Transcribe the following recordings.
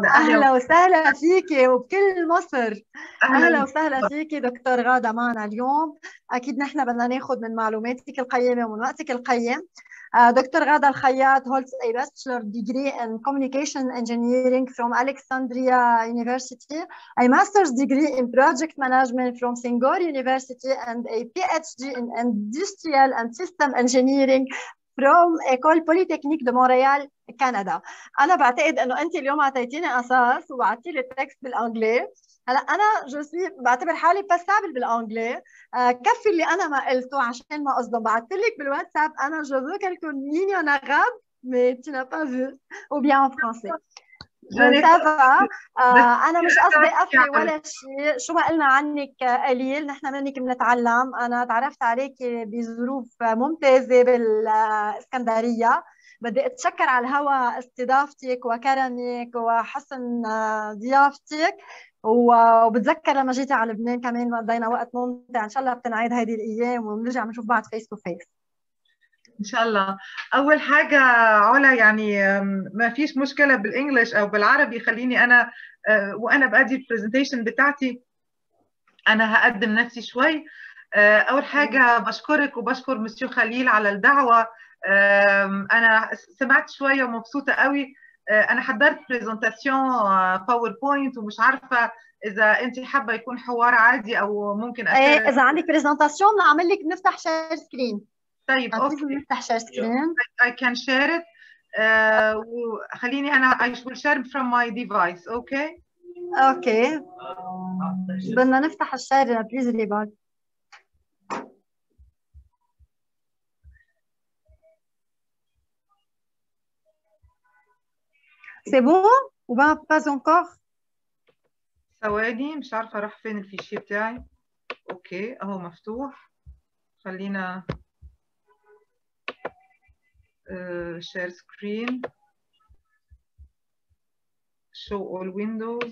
أهلا وسهلا فيكي وبكل مصر. أهلا اهلا. وسهلا فيكي دكتور غادة معنا اليوم. أكيد نحن بدنا ناخذ من معلوماتك القيمة ومن وقتك القيم. دكتور غادة الخياط holds a bachelor degree in communication engineering from Alexandria University, a master's degree in project management from Senghor University, and a PhD in industrial and system engineering from École Polytechnique de Montréal كندا. انا بعتقد انه انت اليوم اعطيتيني اساس وبعتي لي التكست بالانجلي. هلا انا بعتبر حالي باسابل بالانجلي. كفي اللي انا ما قلته عشان ما اصدم. بعثت لك بالواتساب انا je veux quelques lignes en arabe mais tu n'as pas vu ou bien en français. سافا. بس انا مش قصدي بتحكي افري على ولا شيء. شو ما قلنا عنك قليل، نحن منك بنتعلم. انا تعرفت عليك بظروف ممتازه بالاسكندريه. بدي اتشكر على الهواء استضافتك وكرمك وحسن ضيافتك. وبتذكر لما جيتي على لبنان كمان قضينا وقت ممتع. ان شاء الله بتنعاد هذه الايام ونرجع بنشوف بعض فيس تو فيس. ان شاء الله. اول حاجه علا، يعني ما فيش مشكله بالانجلش او بالعربي. خليني انا وانا بادي البرزنتيشن بتاعتي انا هقدم نفسي شوي. اول حاجه بشكرك وبشكر مسيو خليل على الدعوه. انا سمعت شويه ومبسوطه قوي. انا حضرت برزنتاسيون باوربوينت ومش عارفه اذا انت حابه يكون حوار عادي او ممكن اشارك. اذا عندك برزنتاسيون بنعمل لك نفتح شير سكرين. طيب اوكي. نفتح شير سكرين. I can share it. وخليني انا I will share from my device. اوكي. اوكي. بدنا نفتح الشير بليز اللي بعد. C'est bon ou pas encore? ثواني، مش عارفه راح فين الفيشيه بتاعي. اوكي اهو مفتوح. خلينا share screen, show all windows.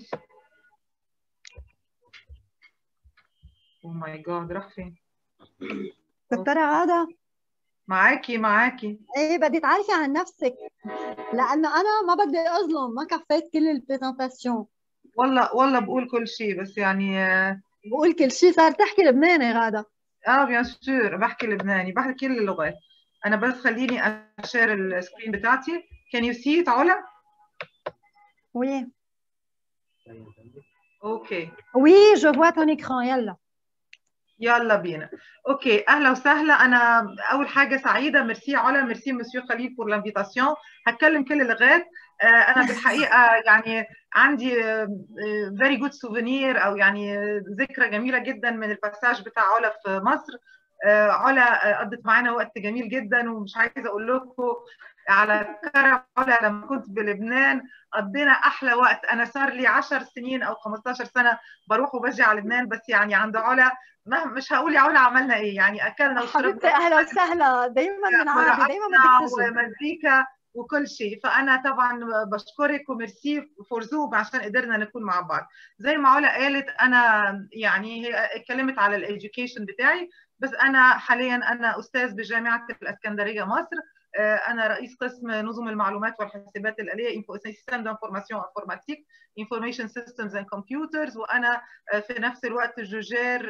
oh my god راح فين؟ دكتورة غادة معاكي. ايه بدي تعرفي عن نفسك لانه انا ما بدي اظلم، ما كفيت كل البرزنتاسيون. والله بقول كل شيء بس يعني بقول كل شيء. صار تحكي لبناني غادة؟ بيان سور بحكي لبناني، بحكي كل اللغات. انا بس خليني اشير السكرين بتاعتي. can you see it علا؟ وي اوكي. وي جو فوا تون اكران. يلا بينا. اوكي اهلا وسهلا. انا اول حاجه سعيده. ميرسي علا، ميرسي مسيو خليل بور لانفيتاسيون. هتكلم كل اللغات. انا بالحقيقه يعني عندي فيري جود سوفينير او يعني ذكرى جميله جدا من الباساج بتاع علا في مصر. علا قضت معانا وقت جميل جدا ومش عايزه اقول لكم على كرم علا. لما كنت بلبنان قضينا احلى وقت. انا صار لي 10 سنين او 15 سنه بروح وبجي على لبنان، بس يعني عند علا مش هقول يا علا عملنا ايه، يعني اكلنا وشربنا. حبيبتي اهلا وسهلا. دايما بنعادي، دايما بدك تجي. ومزيكا وكل شيء. فانا طبعا بشكرك وميرسي فور زوم عشان قدرنا نكون مع بعض. زي ما علا قالت انا يعني هي اتكلمت على الاديوكيشن بتاعي، بس انا حاليا انا استاذ بجامعه الاسكندريه مصر. انا رئيس قسم نظم المعلومات والحاسبات الاليه سيستم دانفورماسيون انفورماتيك انفورميشن سيستمز اند كمبيوترز. وانا في نفس الوقت جوجير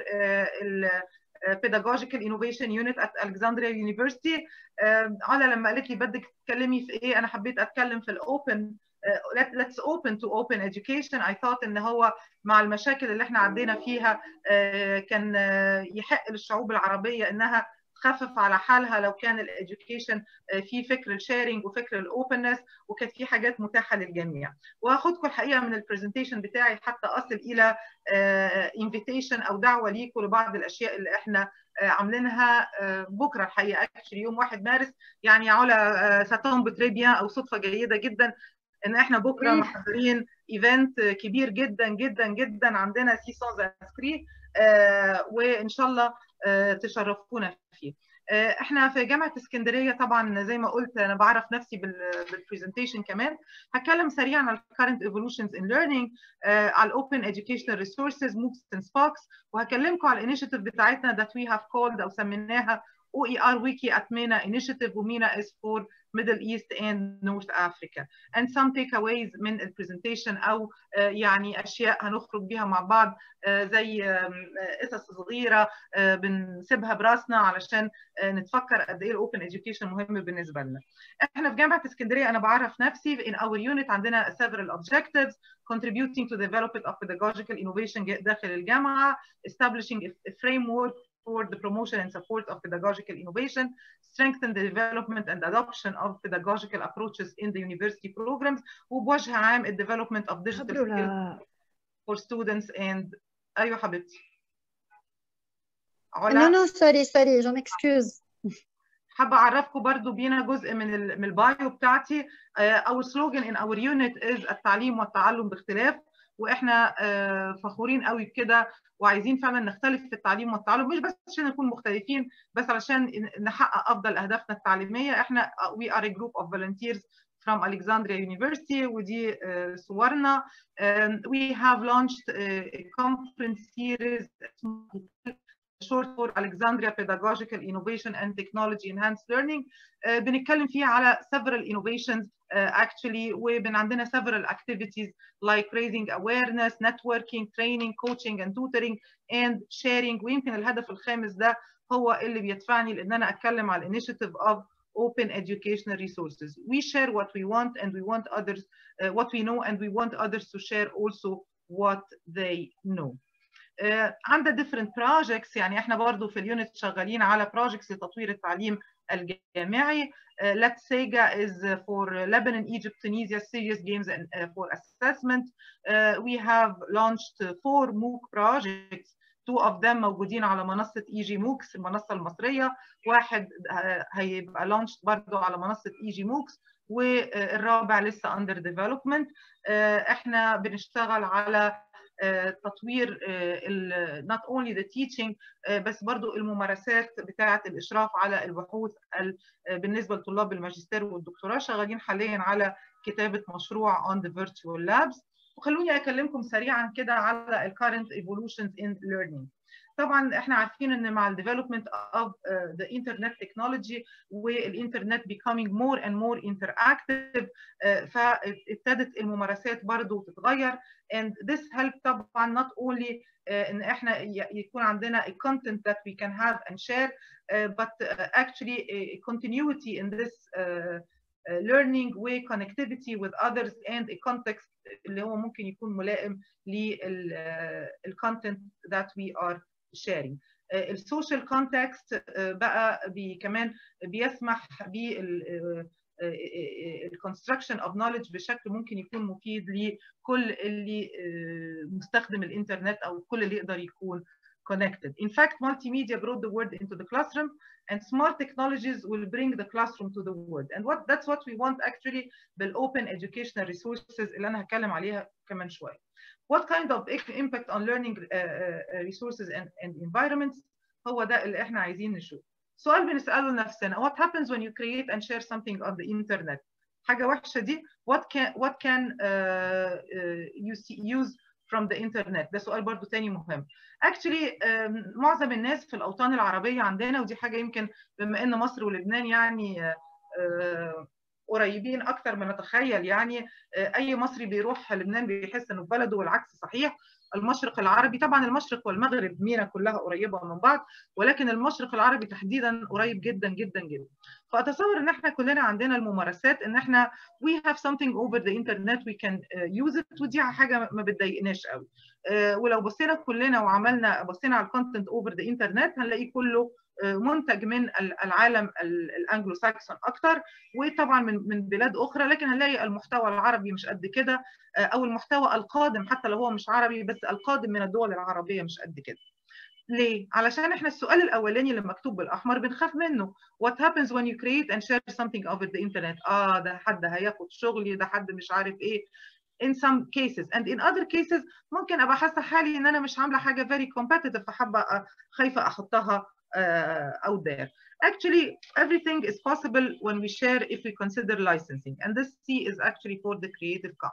pedagogical innovation unit at Alexandria University. علا لما قالت لي بدك تتكلمي في ايه، انا حبيت اتكلم في الاوبن. let's open to open education. I thought ان هو مع المشاكل اللي احنا عدينا فيها كان يحق للشعوب العربيه انها تخفف على حالها لو كان الاديوكيشن في فكر الشيرنج وفكر الاوبنس وكانت في حاجات متاحه للجميع. وهاخدكم الحقيقه من البرزنتيشن بتاعي حتى اصل الى انفيتيشن او دعوه ليكم لبعض الاشياء اللي احنا عاملينها بكره الحقيقه اكشلي يوم 1 مارس. يعني علا ساتون بتريبيا او صدفه جيده جدا ان احنا بكره محضرين ايفنت كبير جدا جدا جدا عندنا 600 انسكري وان شاء الله تشرفونا فيه. احنا في جامعه اسكندريه طبعا زي ما قلت انا بعرف نفسي بالبرزنتيشن كمان. هتكلم سريعا عن current evolutions in learning، على open educational resources MOOCs and SPOCs، وهكلمكم على الانيشيتيف بتاعتنا that we have called او سميناها OER Wiki at MENA initiative, وMENA is for Middle East and North Africa. And some takeaways من البرزنتيشن أو يعني أشياء هنخرج بيها مع بعض زي قصص صغيرة بنسيبها براسنا علشان نتفكر قد إيه الأوبن إديوكيشن مهم بالنسبة لنا. إحنا في جامعة اسكندرية أنا بعرف نفسي in our unit عندنا several objectives contributing to the development of pedagogical innovation داخل الجامعة, establishing a framework for the promotion and support of pedagogical innovation, strengthen the development and adoption of pedagogical approaches in the university programs, وبوجه عام the development of digital skills for students and أيوة حبيبتي. علا. No, sorry, je m'excuse. حابة أعرفكم برضو بينا جزء من البايو بتاعتي. Our slogan in our unit is التعليم والتعلم باختلاف، واحنا فخورين قوي بكده وعايزين فعلا نختلف في التعليم والتعلم، مش بس عشان نكون مختلفين بس علشان نحقق افضل اهدافنا التعليميه. احنا we are a group of volunteers from Alexandria University ودي صورنا. We have launched a conference series short for Alexandria Pedagogical Innovation and Technology Enhanced Learning. بنتكلم فيه على several innovations actually, وبن عندنا several activities like raising awareness, networking, training, coaching and tutoring and sharing. ويمكن الهدف الخامس ده هو اللي بيدفعني لان انا اتكلم على initiative of open educational resources. We share what we want and we want others what we know and we want others to share also what they know. عندنا different projects، يعني احنا برضو في اليونت شغالين على projects لتطوير التعليم الجامعي. Let's Sega is for Lebanon, Egypt, Tunisia serious games and for assessment. We have launched 4 MOOC projects. 2 of them موجودين على منصة EG MOOCs المنصة المصرية، واحد هيبقى launched برضو على منصة EG MOOCs والرابع لسه under development. احنا بنشتغل على تطوير not only the teaching بس برضو الممارسات بتاعة الإشراف على البحوث بالنسبة لطلاب الماجستير والدكتوراه. شغالين حاليا على كتابة مشروع on the virtual labs. وخلوني أكلمكم سريعا كده على ال current evolutions in learning. طبعا احنا عارفين ان مع ال development of the internet technology والانترنت becoming more and more interactive فابتدت الممارسات برضو تتغير and this help طبعا not only ان احنا يكون عندنا a content that we can have and share but actually a continuity in this learning way connectivity with others and a context اللي هو ممكن يكون ملائم للcontent that we are sharing. السوشيال كونتكست بقى كمان بيسمح بالconstruction of knowledge بشكل ممكن يكون مفيد لكل اللي مستخدم الانترنت او كل اللي يقدر يكون connected. In fact, multimedia brought the word into the classroom and smart technologies will bring the classroom to the world. And that's what we want actually بالاوبن educational resources اللي انا هتكلم عليها كمان شويه. What kind of impact on learning resources and environments هو ده اللي احنا عايزين نشوف. سؤال بنسأله لنفسنا what happens when you create and share something on the internet؟ حاجة وحشة دي what can you use from the internet؟ ده سؤال برضو تاني مهم. Actually معظم الناس في الأوطان العربية عندنا ودي حاجة يمكن بما إن مصر ولبنان يعني قريبين اكتر ما نتخيل، يعني اي مصري بيروح لبنان بيحس انه في بلده والعكس صحيح. المشرق العربي طبعا المشرق والمغرب مينا كلها قريبه من بعض ولكن المشرق العربي تحديدا قريب جدا جدا جدا. فاتصور ان احنا كلنا عندنا الممارسات ان احنا we have something over the internet we can use it ودي حاجه ما بتضايقناش قوي. ولو بصينا كلنا بصينا على الكونتنت over the internet هنلاقي كله منتج من العالم الانجلو ساكسون اكتر وطبعا من بلاد اخرى، لكن هنلاقي المحتوى العربي مش قد كده او المحتوى القادم حتى لو هو مش عربي بس القادم من الدول العربيه مش قد كده. ليه؟ علشان احنا السؤال الاولاني اللي مكتوب بالاحمر بنخاف منه what happens when you create and share something over the internet؟ ده حد هياخد شغلي، ده حد مش عارف ايه. in some cases and in other cases ممكن ابقى حاسه حالي ان انا مش عامله حاجه very competitive فحابه خايفه احطها out there. Actually, everything is possible when we share if we consider licensing, and this C is actually for the Creative Commons.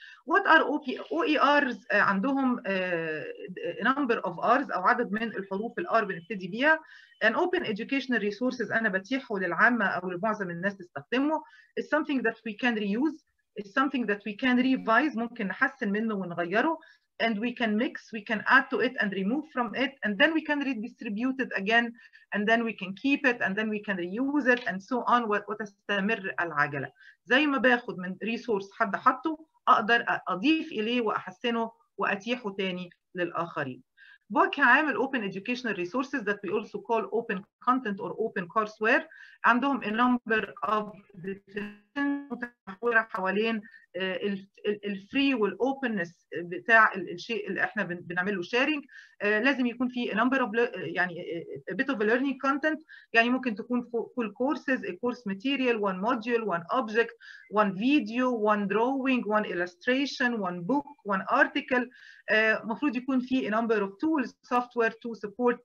What are OERs؟ عندهم number of R's أو عدد من الحروف الR بنبتدي بيها. An open educational resources أنا بتيحه للعامة أو لمعظم الناس تستخدمه. It's something that we can reuse. It's something that we can revise. ممكن نحسن منه ونغيره. And we can mix, we can add to it and remove from it, and then we can redistribute it again, and then we can keep it, and then we can reuse it, and so on. وتستمر العجلة. زي ما باخد من ريسورس حد حطه أقدر أضيف إليه وأحسنه وأتيحه تاني للآخرين. بوجه عام ال Open Educational Resources that we also call open content or open courseware عندهم a number of متحورة حوالين الفري والاوبنس بتاع الشيء اللي احنا بنعمله شيرنج. لازم يكون في number of يعني a bit of a learning content، يعني ممكن تكون full courses, a course material, one module, one object, one video, one drawing, one illustration, one book, one article. المفروض يكون في a number of tools, software to support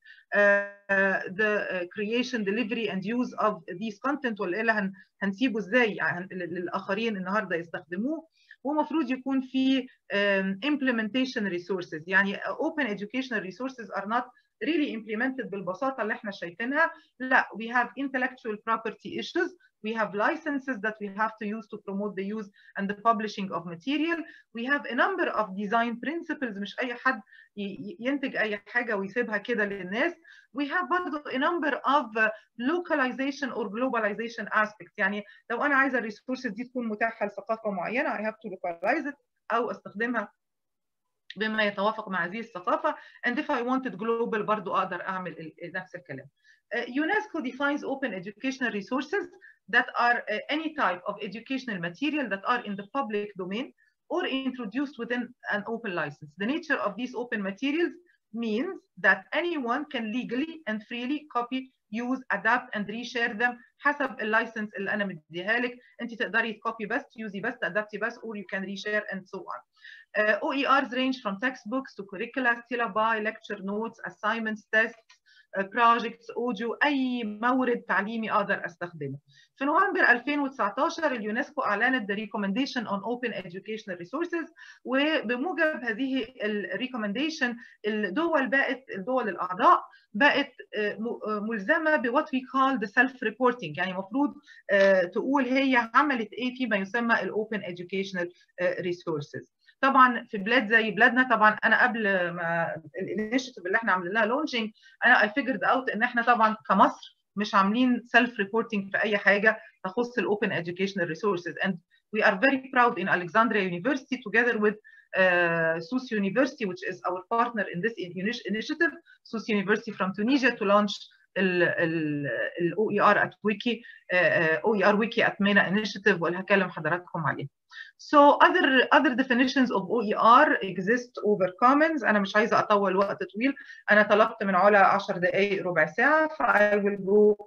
the creation, delivery and use of these content، ولا هنسيبه ازاي للاخرين النهارده يستخدموه. ومفروض يكون في implementation resources، يعني open educational resources are not really implemented بالبساطه اللي احنا شايفينها. لا، we have intellectual property issues, we have licenses that we have to use to promote the use and the publishing of material, we have a number of design principles، مش اي حد ينتج اي حاجه ويسيبها كده للناس. we have برضه a number of localization or globalization aspects، يعني لو انا عايزه الريسورسز دي تكون متاحه لثقافه معينه I have to localize it او استخدمها بما يتوافق مع هذه الثقافه. and if I wanted global برضو اقدر اعمل نفس الكلام. UNESCO defines open educational resources that are any type of educational material that are in the public domain or introduced within an open license. The nature of these open materials means that anyone can legally and freely copy, use, adapt and reshare them حسب اللايسنس اللي انا مديها لك. انت تقدري تكوبي بس، تيوزي بس، تادبتي بس، or you can reshare and so on. OERs range from textbooks to curricula, syllabi, lecture notes, assignments, tests, projects, audio، اي مورد تعليمي اقدر استخدمه. في نوفمبر 2019 اليونسكو اعلنت the recommendation on open educational resources، وبموجب هذه الريكومنديشن الدول الاعضاء بقت ملزمه ب what we call the self reporting، يعني المفروض تقول هي عملت ايه فيما يسمى الاوبن educational resources. طبعا في بلاد زي بلادنا، طبعا انا قبل ما الانيشيتيف اللي احنا عاملين لها لونشنج انا I figured out ان احنا طبعا كمصر مش عاملين سيلف ريبورتنج في اي حاجه تخص الاوبن educational resources. and we are very proud in Alexandria University together with SUS University, which is our partner in this initiative, SUS University from Tunisia, to launch ال OER at Wiki, OER Wiki at MENA initiative، واللي هكلم حضراتكم عليه. So other definitions of OER exist over commons. أنا مش عايزة أطول وقت طويل، أنا طلبت من علا 10 دقائق ربع ساعة، ف I will go.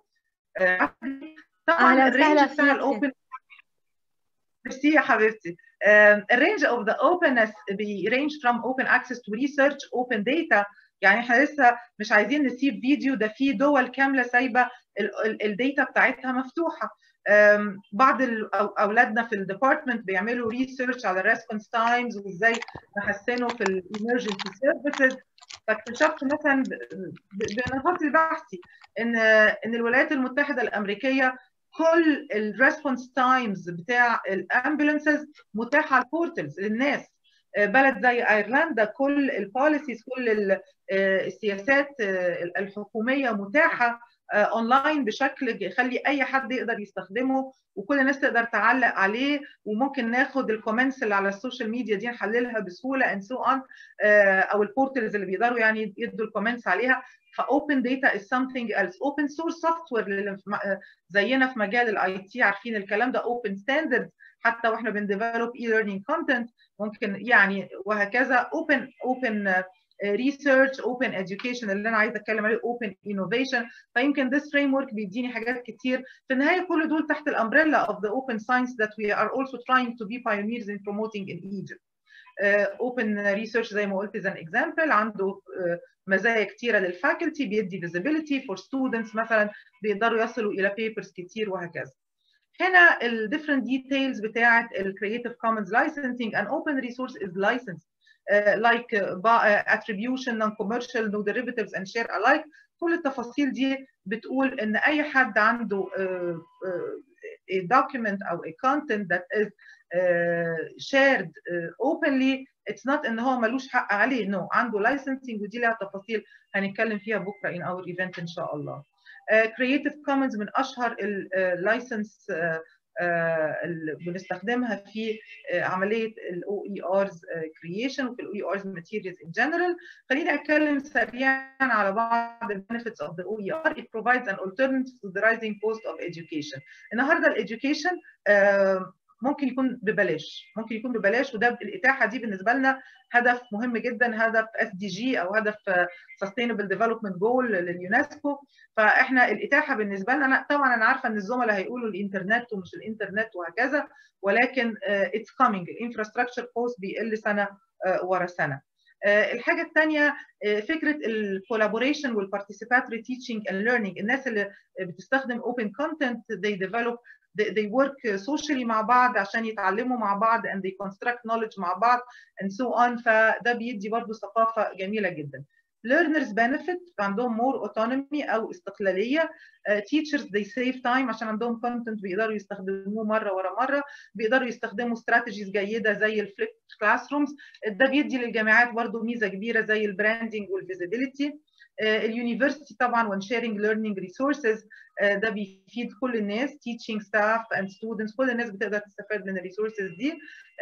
طبعا الرينج بتاع الأوبن، ميرسي يا حبيبتي. الرينج of the openness range from open access to research, open data، يعني احنا لسه مش عايزين نسيب فيديو، ده في دول كامله سايبه الداتا بتاعتها مفتوحه. بعض اولادنا في الديبارتمنت بيعملوا ريسيرش على الريسبونس تايمز وازاي نحسنه في الامرجنسي سيرفيسز. فاكتشفت مثلا بنشاطي البحثي ان الولايات المتحده الامريكيه كل الريسبونس تايمز بتاع الامبولانسز متاحه على البورتلز للناس. بلد زي ايرلندا كل البوليسيز، كل السياسات الحكوميه متاحه اونلاين بشكل يخلي اي حد يقدر يستخدمه، وكل الناس تقدر تعلق عليه، وممكن ناخد الكومنتس اللي على السوشيال ميديا دي نحللها بسهوله and so on، او البورتلز اللي بيقدروا يعني يدوا الكومنتس عليها. فاوبن داتا is something else. open source software زينا في مجال الاي تي عارفين الكلام ده. open standards حتى واحنا بنديفلوب اي ليرنينج كونتنت ممكن يعني، وهكذا. open research, open education اللي انا عايزه اتكلم عليه open innovation. فيمكن this framework بيديني حاجات كتير. في النهايه كل دول تحت الامبريلا of the open science that we are also trying to be pioneers in promoting in Egypt. open research زي ما قلت as an example عنده مزايا كتيره للفاكولتي، بيدي visibility for students مثلا، بيقدروا يصلوا الى papers كتير وهكذا. هنا ال different details بتاعه ال Creative Commons licensing. an open resource is licensed like attribution, non-commercial, no derivatives and share alike. كل التفاصيل دي بتقول ان اي حد عنده a document او a content that is shared openly, it's not ان هو ملوش حق عليه، no، عنده licensing، ودي لها تفاصيل هنتكلم فيها بكره in our event ان شاء الله. Creative Commons من اشهر اللايسنس اللي بنستخدمها في عمليه الاو اي ارز كرييشن وفي الاو اي ارز ماتيريالز ان جنرال. خليني اتكلم سريعا على بعض البنفيتس اوف ذا او اي ار. It provides an alternative to the rising cost of education. النهارده الاديوكيشن ممكن يكون ببلاش، ممكن يكون ببلاش، وده الاتاحه دي بالنسبه لنا هدف مهم جدا، هدف SDG او هدف Sustainable Development Goal لليونسكو. فاحنا الاتاحه بالنسبه لنا، طبعا انا عارفه ان الزملاء هيقولوا الانترنت ومش الانترنت وهكذا، ولكن it's coming. الانفراستراكشر كوست بيقل سنه ورا سنه. الحاجه الثانيه فكره الكولابوريشن والبارتيسيباتوري تيتشنج اند ليرنينج. الناس اللي بتستخدم اوبن كونتنت they develop they work socially مع بعض عشان يتعلموا مع بعض and they construct knowledge مع بعض and so on. فده بيدي برضو ثقافه جميله جدا. learners benefit، عندهم more autonomy او استقلاليه. teachers they save time عشان عندهم content بيقدروا يستخدموه مره ورا مره، بيقدروا يستخدموا strategies جيده زي الفليب كلاس رومز. ده بيدي للجامعات برضو ميزه كبيره زي البراندنج والفيزيبيليتي. اليونيفرسيتي طبعا when sharing learning resources ده بيفيد كل الناس، teaching staff and students، كل الناس بتقدر تستفاد من الريسورسز دي.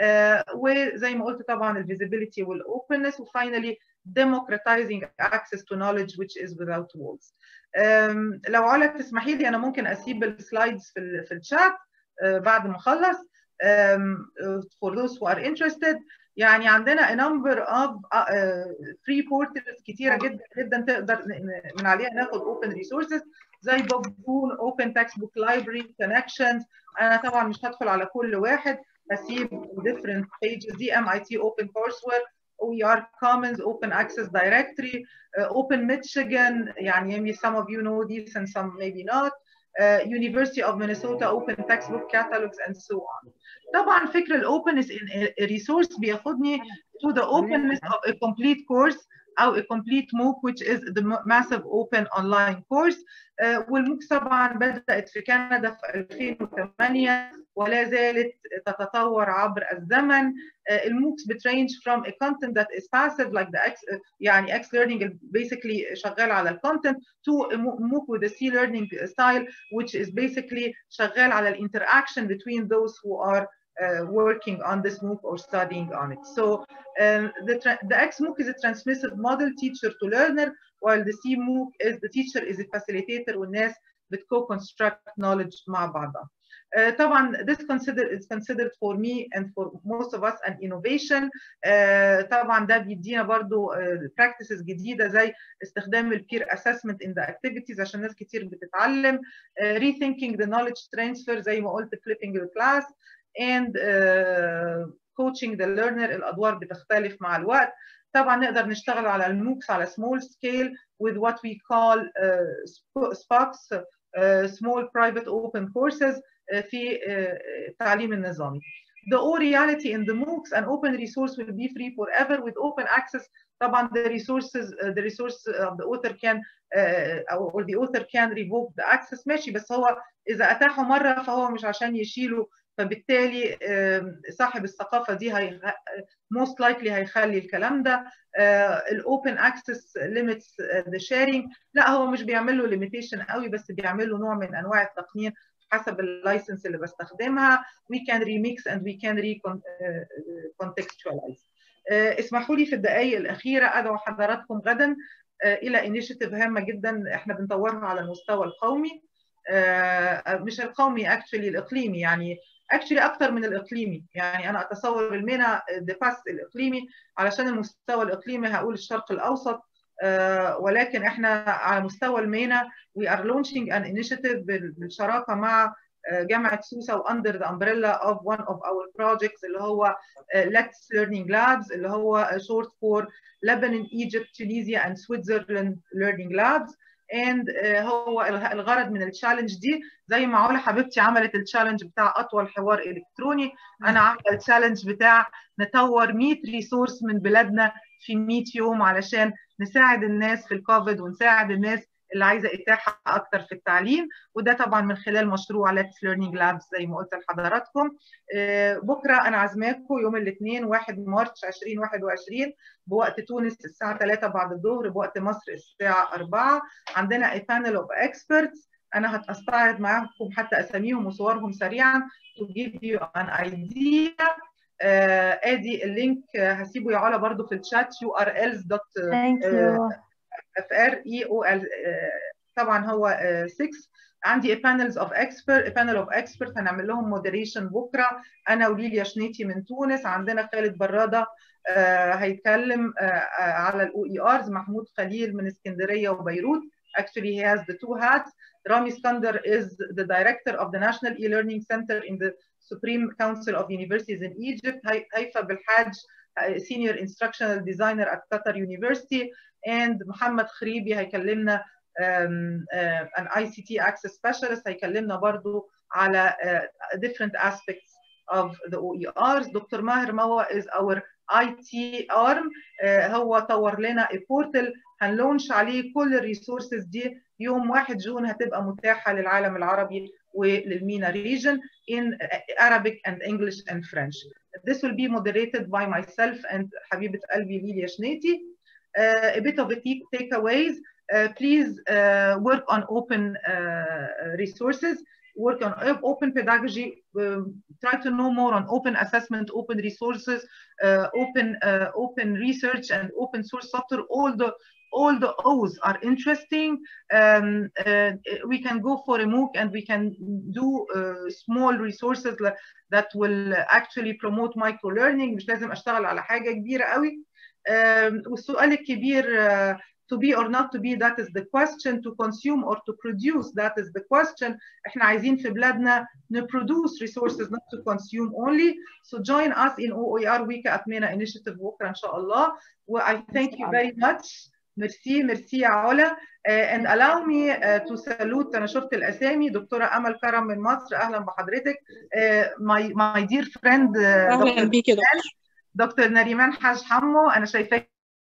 وزي ما قلت طبعا الفيزيبيليتي والاوبنس. وفاينلي democratizing access to knowledge which is without walls. لو علا تسمحي لي انا ممكن اسيب السلايدز في الشات بعد ما اخلص for those who are interested. يعني عندنا a number of free portals كتيره جدا جدا تقدر من عليها ناخد open resources زي بابون، open textbook library، connections. انا طبعا مش هدخل على كل واحد، هسيب different pages دي. MIT open courseware، OER Commons، Open Access Directory، Open Michigan، يعني maybe some of you know these and some maybe not. University of Minnesota Open Textbook Catalogs and so on. طبعا فكر الopenness in a resource بياخدني to the openness of a complete course أو a complete MOOC which is the massive open online course. والموك طبعا بدأت في كندا في 2008 ولا زالت تتطور عبر الزمن. الموكس بترانج from a content that is passive like the يعني X learning basically شغال على الكونتنت to a MOOC with a C learning style which is basically شغال على الinteraction between those who are working on this MOOC or studying on it. So the X MOOC is a transmissive model, teacher to learner, while the C MOOC is the teacher is a facilitator والناس بتco-construct knowledge مع بعضها. طبعا this is considered for me and for most of us an innovation. طبعا ده بيدينا برضو practices جديده زي استخدام الpeer assessment in the activities عشان ناس كتير بتتعلم. rethinking the knowledge transfer زي ما قلت flipping the class and coaching the learner. الادوار بتختلف مع الوقت. طبعا نقدر نشتغل على الموكس على small scale with what we call SPOCs, small private open courses في التعليم النظامي. The all reality in the MOOCs and open resource will be free forever with open access. طبعا the resource of the author can or the author can revoke the access. ماشي، بس هو إذا أتاحه مرة فهو مش عشان يشيله، فبالتالي صاحب الثقافة دي most likely هيخلي الكلام ده. الopen access limits the sharing. لا، هو مش بيعمل له limitation قوي، بس بيعمل له نوع من أنواع التقنين حسب اللايسنس اللي بستخدمها. we can remix and we can recontextualize. اسمحوا لي في الدقائق الأخيرة أدعو حضراتكم غدا إلى initiative هامة جدا احنا بنطورها على المستوى القومي، مش القومي actually الإقليمي، يعني actually أكتر من الإقليمي. يعني أنا أتصور المينا ديباس الإقليمي، علشان المستوى الإقليمي هقول الشرق الأوسط، ولكن احنا على مستوى المينا we are launching an initiative بالشراكة مع جامعة سوسة و under the umbrella of one of our projects اللي هو Let's Learning Labs، اللي هو short for Lebanon, Egypt, Tunisia and Switzerland Learning Labs. and هو الغرض من التشالنج دي زي ما علا حبيبتي عملت التشالنج بتاع اطول حوار الكتروني، انا عامله التشالنج بتاع نطور 100 ريسورس من بلادنا في 100 يوم علشان نساعد الناس في الكوفيد ونساعد الناس اللي عايزه اتاحه اكتر في التعليم، وده طبعا من خلال مشروع ليتس ليرنينج لابس زي ما قلت لحضراتكم. بكره انا عازماكم يوم الاثنين 1 مارس 2021 بوقت تونس الساعه 3 بعد الظهر، بوقت مصر الساعه 4. عندنا a panel of experts. انا هستعرض معاكم حتى اساميهم وصورهم سريعا to give you an idea. ادي اللينك هسيبه يا علا برضو في الشات urls.freeol. طبعا هو 6. عندي panels of expert panel of expert هنعمل لهم مودريشن بكره، انا وليليا شنيتي من تونس، عندنا خالد براده هيتكلم على الاو اي ارز، محمود خليل من اسكندريه وبيروت. Actually he has the two hats. Rami Skander is the director of the National E-Learning Center in the Supreme Council of Universities in Egypt. Haifa Belhaj, senior instructional designer at Qatar University. And Muhammad Khribi هيكلمنا an ICT access specialist هيكلمنا برضو على different aspects of the OERs. دكتور ماهر موا is our IT arm. هو طور لنا بورتل هنلونش عليه كل الريسورسز دي يوم 1 جون، هتبقى متاحه للعالم العربي وللمينا region in Arabic and English and French. This will be moderated by myself and حبيبه قلبي ليليا شنيتي. A bit of the takeaways. Please work on open resources, work on open pedagogy, try to know more on open assessment, open resources, open research and open source software. All the O's are interesting. We can go for a MOOC and we can do small resources that will actually promote micro learning. مش لازم اشتغل على حاجة كبيرة قوي. والسؤال الكبير to be or not to be, that is the question. To consume or to produce, that is the question. احنا عايزين في بلادنا produce resources, not to consume only. So join us in OER Week at MENA initiative بكره ان شاء الله. I thank you very much. ميرسي يا علا. And allow me to salute. انا شفت الاسامي. دكتوره امل كرم من مصر، اهلا بحضرتك. my dear friend اهلا بيك يا دكتور نريمان حاج حمو، انا شايفاك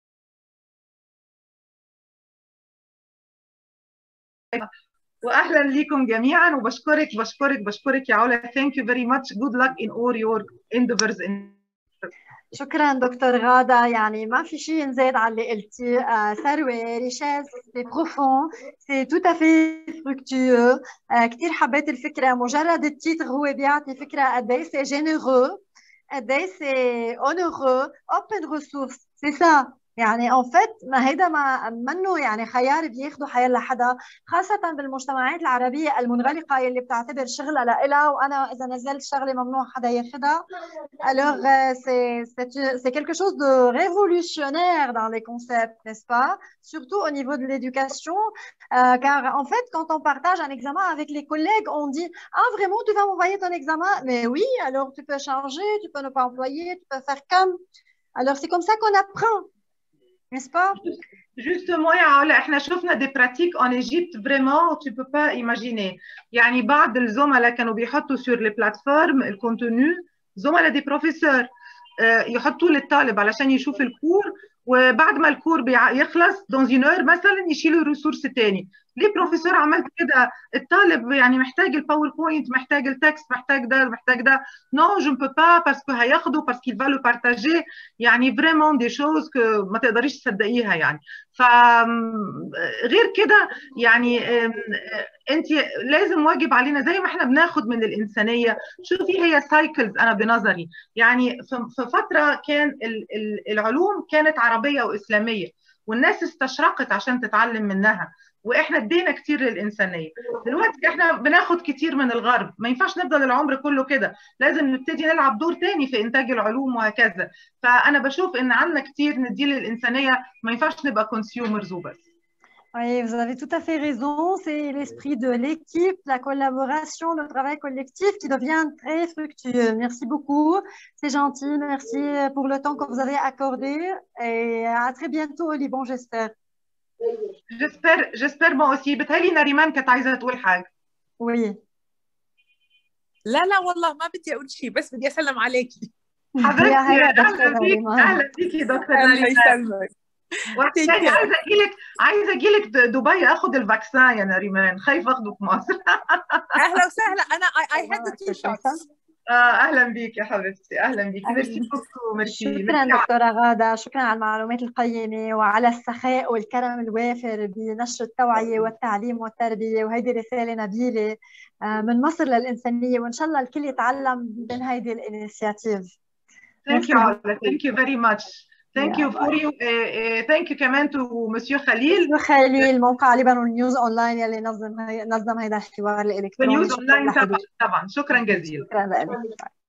واهلا ليكم جميعا، وبشكرك يا علا. Thank you very much. Good luck in all your endeavors. شكرا دكتور غادة، يعني ما في شيء نزيد على اللي قلتي. ثروة ريشاز سي بروفون سي تو افي فروكتيو. كثير حبيت الفكرة، مجرد التيتر هو بيعطي فكرة قد ايه سي جينيرو، قد ايه سي اونورو. اوبن ريسورس سي سا، يعني ان فيت ما هيدا ما منه يعني خيار بياخده حيلا حدا، خاصة بالمجتمعات العربية المنغلقة اللي بتعتبر شغلة لإلها، وأنا إذا نزلت شغلة ممنوع حدا ياخدها. Alors, c'est quelque chose de révolutionnaire dans les concepts, n'est-ce pas? Surtout au niveau de l'éducation, car en fait, quand on partage un examen avec les collègues, on dit « Ah, vraiment, tu vas m'envoyer ton examen? Mais oui, alors tu peux changer, tu peux ne pas envoyer, tu peux faire comme… » Alors, c'est comme ça qu'on apprend, n'est-ce pas? Justement يا علا، احنا شفنا دي براتيك en Égypte vraiment tu peux pas imaginer. يعني بعض الزملاء كانوا بيحطوا sur les plateformes الكونتوني، زملاء دي بروفيسور يحطوا للطالب علشان يشوف الكور، وبعد ما الكور يخلص dans une heure مثلا يشيلوا ريسورس تاني. ليه بروفيسور عملت كده؟ الطالب يعني محتاج الباوربوينت، محتاج التكست، محتاج ده. نو جو مبو با باسكو هياخده باسكو va le partager. يعني فريمون دي شوز ما تقدريش تصدقيها يعني. فغير كده يعني انت لازم واجب علينا زي ما احنا بناخد من الانسانيه. شوفي هي سايكلز انا بنظري، يعني في فتره كان العلوم كانت عربيه واسلاميه والناس استشرقت عشان تتعلم منها، واحنا ادينا كتير للانسانيه. دلوقتي احنا بناخد كتير من الغرب، ما ينفعش نفضل العمر كله كده، لازم نبتدي نلعب دور تاني في انتاج العلوم وهكذا. فانا بشوف ان عندنا كتير نديه للانسانيه، ما ينفعش نبقى كونسيومرز وبس. Oui, vous avez tout à fait raison. C'est l'esprit de l'équipe, la collaboration, le travail collectif qui devient très fructueux. Merci beaucoup. C'est gentil. Merci pour le temps que vous avez accordé. Et à très bientôt au Liban, j'espère. جسبر ما aussi بتهيألي نريمان كانت عايزة تقول حاجة. وي لا والله ما بدي اقول شيء، بس بدي اسلم عليكي. حبيبتي هلا اهلا دكتور بيك، نريمان. اهلا بيكي دكتور الله نريمان. يسلمك. يعني عايزه اجيلك دبي اخد الفاكسين يا نريمان، خايفه اخده في مصر. اهلا وسهلا، انا I had the 2 shots. اهلا بيك يا حبيبتي، اهلا بيك. ميرسي بوكو. ميرسي. شكرا دكتوره غاده، شكرا على المعلومات القيمه وعلى السخاء والكرم الوافر بنشر التوعيه والتعليم والتربيه، وهيدي رساله نبيله من مصر للانسانيه، وان شاء الله الكل يتعلم من هيدي الانيشيتيف. Thank you Alda. Thank you very much. Thank you for you. Thank you كمان to Monsieur خليل. خليل موقع لبنان نيوز اونلاين يلي نظم هيدا الحوار الالكتروني. نيوز اونلاين طبعا. شكرا جزيلا. شكرا لك.